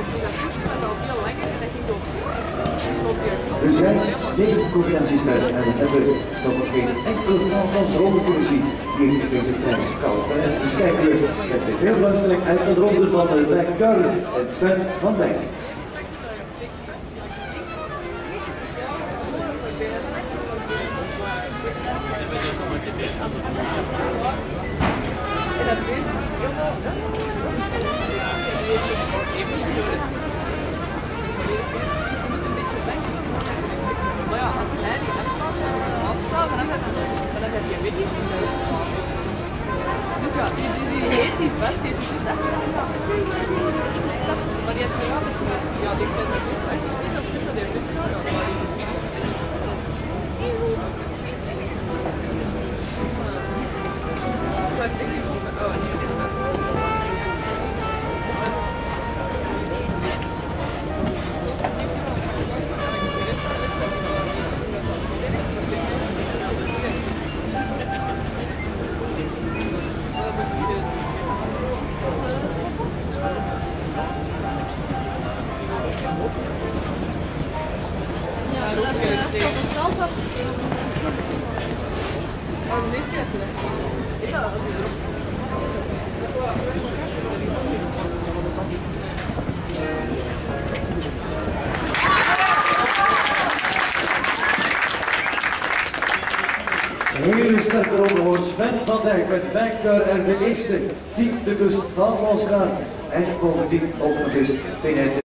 Er zijn 9 combinatiespellen en we hebben nog geen enkele Frans ronde kunnen zien hier in deze prijskast. Dus kijken we met de veel belangstelling uit de ronde van Frank Karl en Sven van Dijk. Maar ja, als hij die afstaat, dan heb je weet niet. Dus ja, die heet die vast, die is dus echt gestapt, maar die heeft geraden geweest. Ja, die heeft echt niet op zich, die heeft niet geraden. Een hele sterke ronde wordt Sven van Dijk met Frank Karl er de eerste die de kust van los gaat. En bovendien ook nog eens binnen